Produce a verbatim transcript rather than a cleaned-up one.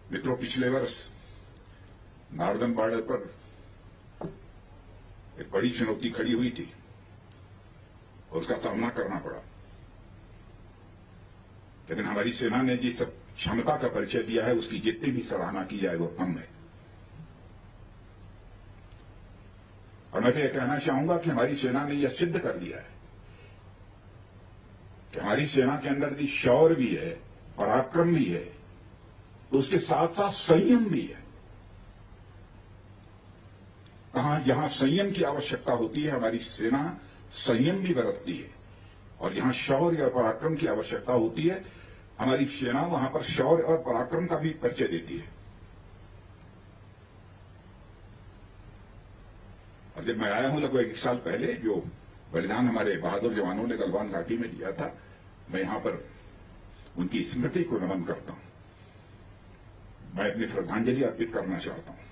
मित्रों, पिछले वर्ष नॉर्दर्न बॉर्डर पर एक बड़ी चुनौती खड़ी हुई थी और उसका सामना करना पड़ा। लेकिन हमारी सेना ने जिस क्षमता का परिचय दिया है उसकी जितनी भी सराहना की जाए वो कम है। और मैं तो यह कहना चाहूंगा कि हमारी सेना ने यह सिद्ध कर दिया है कि हमारी सेना के अंदर भी शौर्य भी है, पराक्रम भी है, तो उसके साथ साथ संयम भी है। कहां जहां संयम की आवश्यकता होती है हमारी सेना संयम भी बरतती है, और जहां शौर्य और पराक्रम की आवश्यकता होती है हमारी सेना वहां पर शौर्य और पराक्रम का भी परिचय देती है। और जब मैं आया हूं लगभग एक साल पहले, जो बलिदान हमारे बहादुर जवानों ने गलवान घाटी में दिया था, मैं यहां पर उनकी स्मृति को नमन करता हूं। मैं अपनी श्रद्धांजलि अर्पित करना चाहता हूं।